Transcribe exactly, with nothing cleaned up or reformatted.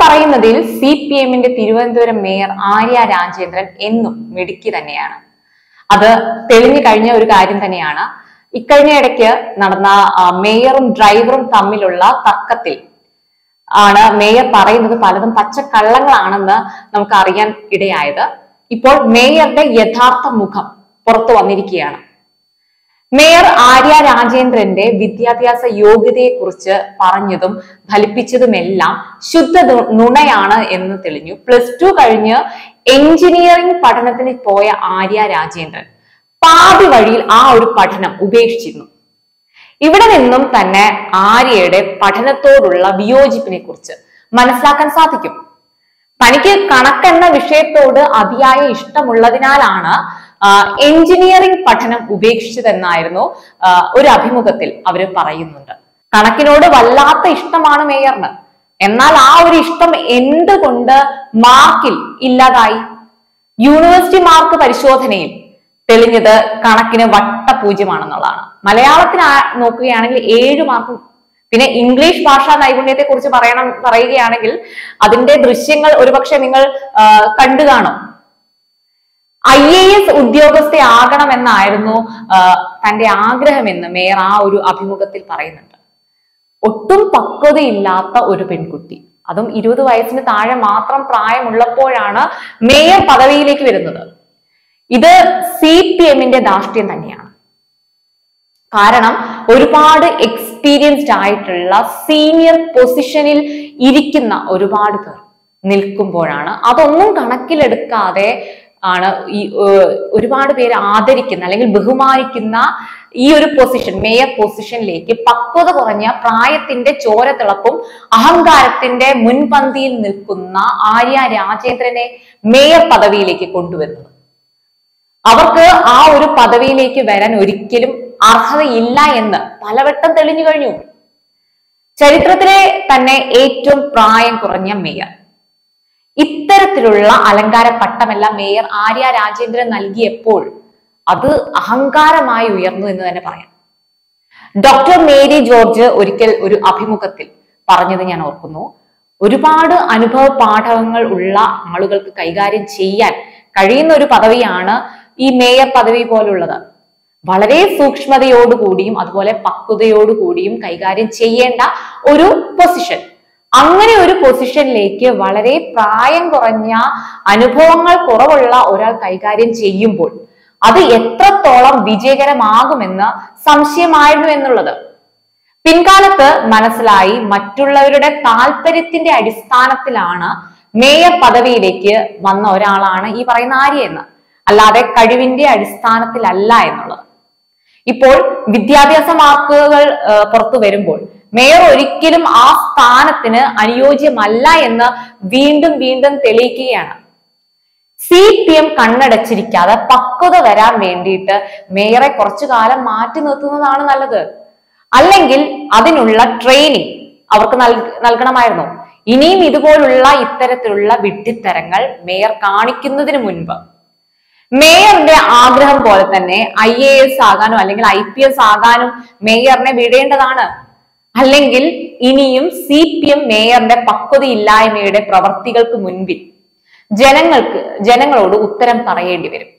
പറയുന്നതിൽ C P എമ്മിന്റെ Thiruvananthapuram mayor Arya Rajendran എന്നും മിടുക്കി തന്നെയാണ്. അത് തെളിഞ്ഞു കഴിഞ്ഞ ഒരു കാര്യം തന്നെയാണ്. ഇക്കഴിഞ്ഞ ഇടയ്ക്ക് നടന്ന മേയറും ഡ്രൈവറും തമ്മിലുള്ള തർക്കത്തിൽ ആണ് മേയർ പറയുന്നത് പലതും പച്ചക്കള്ളങ്ങളാണെന്ന് നമുക്ക് അറിയാൻ ഇടയായത്. ഇപ്പോൾ മേയറുടെ യഥാർത്ഥ മുഖം പുറത്തു വന്നിരിക്കുകയാണ്. മേയർ ആര്യ രാജേന്ദ്രന്റെ വിദ്യാഭ്യാസ യോഗ്യതയെ കുറിച്ച് പറഞ്ഞതും ഫലിപ്പിച്ചതുമെല്ലാം ശുദ്ധ നുണയാണ് എന്ന് തെളിഞ്ഞു. പ്ലസ് ടു കഴിഞ്ഞ് എഞ്ചിനീയറിംഗ് പഠനത്തിന് പോയ ആര്യ രാജേന്ദ്രൻ പാതി വഴിയിൽ ആ ഒരു പഠനം ഉപേക്ഷിച്ചിരുന്നു. ഇവിടെ നിന്നും തന്നെ ആര്യയുടെ പഠനത്തോടുള്ള വിയോജിപ്പിനെ കുറിച്ച് മനസ്സിലാക്കാൻ സാധിക്കും. തനിക്ക് കണക്കെന്ന വിഷയത്തോട് അതിയായ ഇഷ്ടമുള്ളതിനാലാണ് എഞ്ചിനീയറിംഗ് പഠനം ഉപേക്ഷിച്ചതെന്നായിരുന്നു ഒരു അഭിമുഖത്തിൽ അവർ പറയുന്നുണ്ട്. കണക്കിനോട് വല്ലാത്ത ഇഷ്ടമാണ് മേയറിന്. എന്നാൽ ആ ഒരു ഇഷ്ടം എന്തുകൊണ്ട് മാർക്കിൽ ഇല്ലാതായി? യൂണിവേഴ്സിറ്റി മാർക്ക് പരിശോധനയിൽ തെളിഞ്ഞത് കണക്കിന് വട്ടപൂജ്യമാണെന്നുള്ളതാണ്. മലയാളത്തിന് നോക്കുകയാണെങ്കിൽ ഏഴ് മാർക്കും, പിന്നെ ഇംഗ്ലീഷ് ഭാഷാ നൈപുണ്യത്തെ കുറിച്ച് പറയണം പറയുകയാണെങ്കിൽ അതിന്റെ ദൃശ്യങ്ങൾ ഒരുപക്ഷെ നിങ്ങൾ കണ്ടു കാണും. ഐ എ എസ് ഉദ്യോഗസ്ഥയാകണമെന്നായിരുന്നു തന്റെ ആഗ്രഹമെന്ന് മേയർ ആ ഒരു അഭിമുഖത്തിൽ പറയുന്നുണ്ട്. ഒട്ടും പക്വതയില്ലാത്ത ഒരു പെൺകുട്ടി, അതും ഇരുപത് വയസ്സിന് താഴെ മാത്രം പ്രായമുള്ളപ്പോഴാണ് മേയർ പദവിയിലേക്ക് വരുന്നത്. ഇത് സി പി എമ്മിന്റെ ധാർഷ്ട്യം തന്നെയാണ്. കാരണം ഒരുപാട് എക്സ്പീരിയൻസ്ഡ് ആയിട്ടുള്ള സീനിയർ പൊസിഷനിൽ ഇരിക്കുന്ന ഒരുപാട് പേർ നിൽക്കുമ്പോഴാണ് അതൊന്നും കണക്കിലെടുക്കാതെ ആണ് ഈ ഒരുപാട് പേര് ആദരിക്കുന്ന അല്ലെങ്കിൽ ബഹുമാനിക്കുന്ന ഈ ഒരു പൊസിഷൻ, മേയർ പൊസിഷനിലേക്ക് പക്വത കുറഞ്ഞ പ്രായത്തിന്റെ ചോരത്തിളപ്പും അഹങ്കാരത്തിന്റെ മുൻപന്തിയിൽ നിൽക്കുന്ന ആര്യ രാജേന്ദ്രനെ മേയർ പദവിയിലേക്ക് കൊണ്ടുവരുന്നത്. അവർക്ക് ആ ഒരു പദവിയിലേക്ക് വരാൻ ഒരിക്കലും അർഹതയില്ല എന്ന് പലവട്ടം തെളിഞ്ഞു കഴിഞ്ഞു. ചരിത്രത്തിലെ തന്നെ ഏറ്റവും പ്രായം കുറഞ്ഞ മേയർ. ഇത്തരത്തിലുള്ള അലങ്കാര പട്ടമെല്ലാം മേയർ ആര്യ രാജേന്ദ്രൻ നൽകിയപ്പോൾ അത് അഹങ്കാരമായി ഉയർന്നു എന്ന് തന്നെ പറയാം. ഡോക്ടർ മേരി ജോർജ് ഒരിക്കൽ ഒരു അഭിമുഖത്തിൽ പറഞ്ഞത് ഞാൻ ഓർക്കുന്നു. ഒരുപാട് അനുഭവ പാഠങ്ങൾ ഉള്ള ആളുകൾക്ക് കൈകാര്യം ചെയ്യാൻ കഴിയുന്ന ഒരു പദവിയാണ് ഈ മേയർ പദവി പോലുള്ളത്. വളരെ സൂക്ഷ്മതയോടുകൂടിയും അതുപോലെ പക്വതയോടുകൂടിയും കൈകാര്യം ചെയ്യേണ്ട ഒരു പൊസിഷൻ. അങ്ങനെ ഒരു പൊസിഷനിലേക്ക് വളരെ പ്രായം കുറഞ്ഞ അനുഭവങ്ങൾ കുറവുള്ള ഒരാൾ കൈകാര്യം ചെയ്യുമ്പോൾ അത് എത്രത്തോളം വിജയകരമാകുമെന്ന് സംശയമായിരുന്നു എന്നുള്ളത് പിൻകാലത്ത് മനസ്സിലായി. മറ്റുള്ളവരുടെ താല്പര്യത്തിന്റെ അടിസ്ഥാനത്തിലാണ് മേയർ പദവിയിലേക്ക് വന്ന ഒരാളാണ് ഈ പറയുന്ന ആര്യ എന്ന്, അല്ലാതെ കഴിവിന്റെ അടിസ്ഥാനത്തിലല്ല എന്നുള്ളത്. ഇപ്പോൾ വിദ്യാഭ്യാസ മാർക്കുകൾ പുറത്തു വരുമ്പോൾ മേയർ ഒരിക്കലും ആ സ്ഥാനത്തിന് അനുയോജ്യമല്ല എന്ന് വീണ്ടും വീണ്ടും തെളിയിക്കുകയാണ്. സി പി എം കണ്ണടച്ചിരിക്കാതെ പക്വത വരാൻ വേണ്ടിയിട്ട് മേയറെ കുറച്ചു കാലം മാറ്റി നിർത്തുന്നതാണ് നല്ലത്. അല്ലെങ്കിൽ അതിനുള്ള ട്രെയിനിങ് അവർക്ക് നൽകണമായിരുന്നു. ഇനിയും ഇതുപോലുള്ള ഇത്തരത്തിലുള്ള വിഡ്ഢിത്തരങ്ങൾ മേയർ കാണിക്കുന്നതിന് മുൻപ് മേയറിന്റെ ആഗ്രഹം പോലെ തന്നെ ഐ എ എസ് ആകാനും അല്ലെങ്കിൽ ഐ പി എസ് ആകാനും മേയറിനെ വിടേണ്ടതാണ്. അല്ലെങ്കിൽ ഇനിയും സി പി എം മേയറിന്റെ പക്വതയില്ലായ്മയുടെ പ്രവർത്തികൾക്ക് മുൻപിൽ ജനങ്ങൾക്ക് ജനങ്ങളോട് ഉത്തരം പറയേണ്ടി വരും.